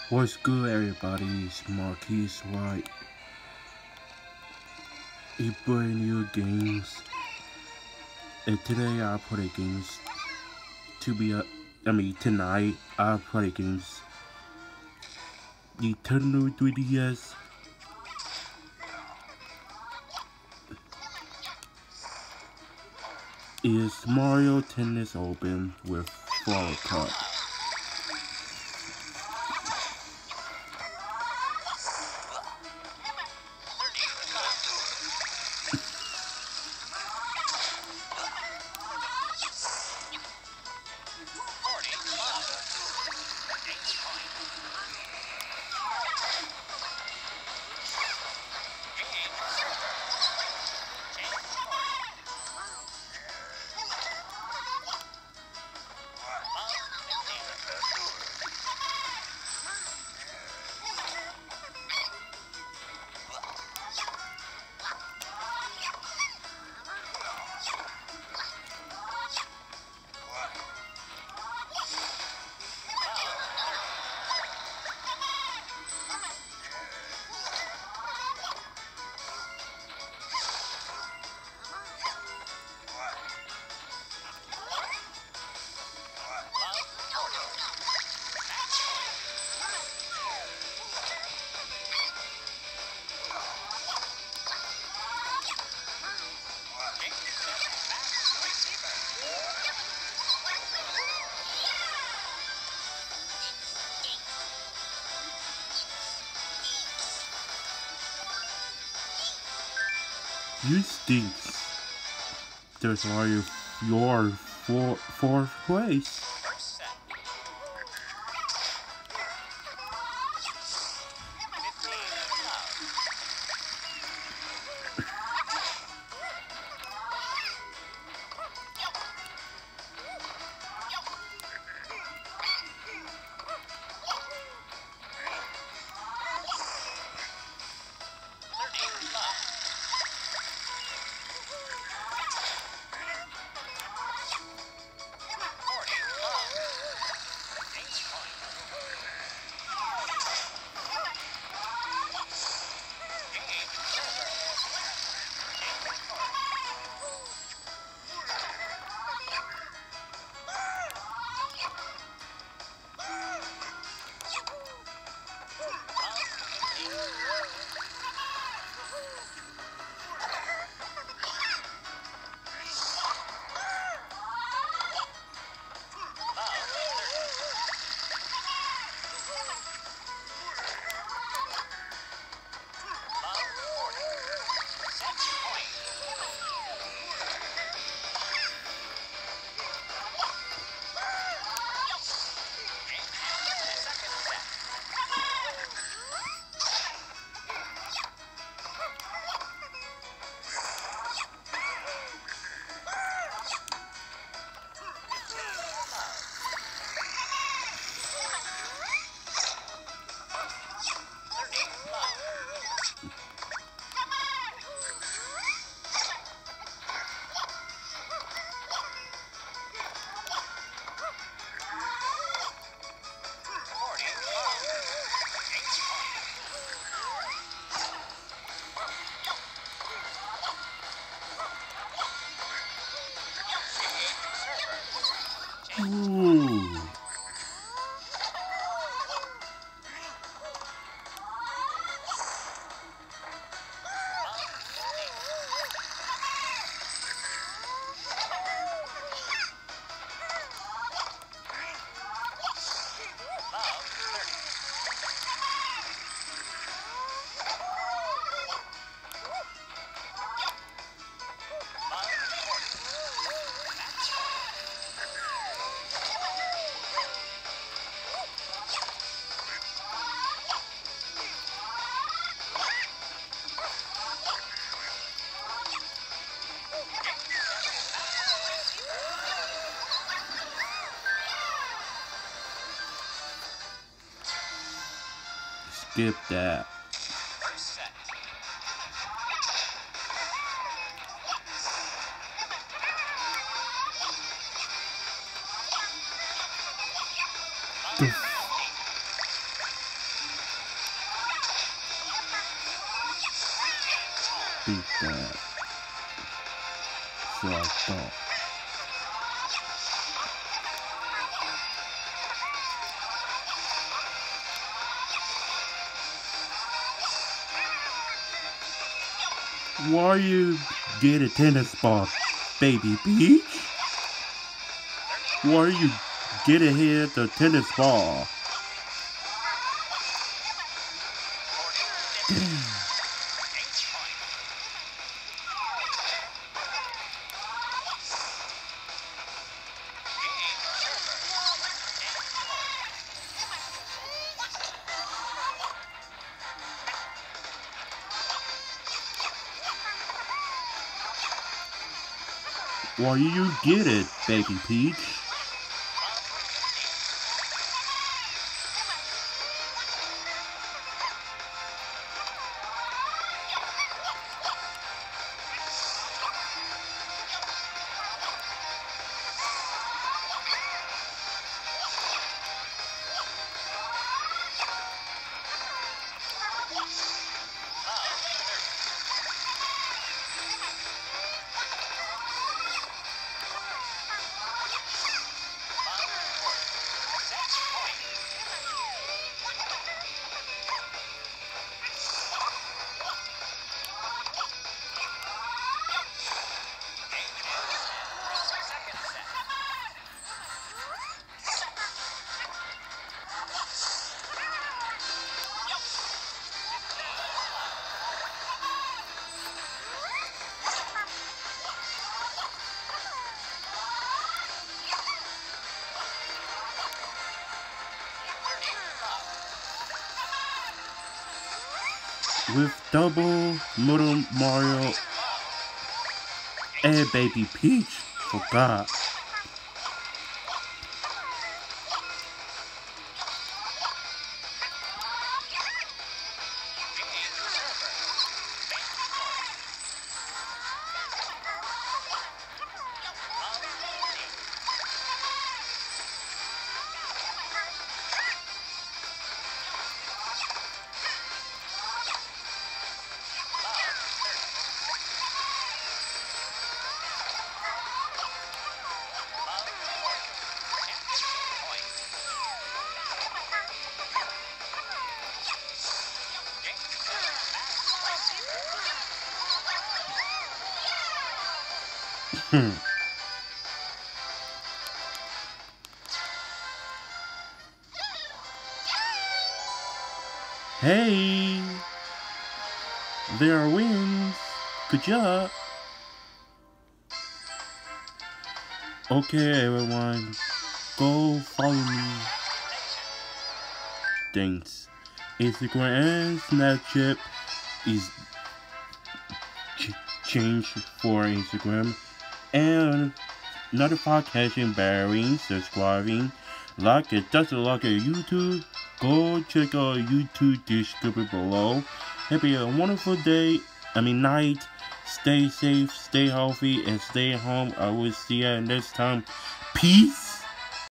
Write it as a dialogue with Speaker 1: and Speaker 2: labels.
Speaker 1: What's good, everybody? It's Marquise White. He brand new games, and today I play games tonight I play games. Nintendo 3DS is Mario Tennis Open with Fall Cup. You stinks. There's why your fourth place. Ooh. Skip that. think that. So I thought. Why you get a tennis ball, Baby Peach? Why you get a hit the tennis ball? Why you get it, Baby Peach? With double Little Mario and Baby Peach, forgot. Hey, there are wins. Good job. Okay, everyone, go follow me. Thanks. Instagram and Snapchat is changed for Instagram, and notification bearing, subscribing, like it, just like a YouTube. Go check out YouTube description below. Have a wonderful day. Night. Stay safe, stay healthy, and stay home. I will see you next time. Peace.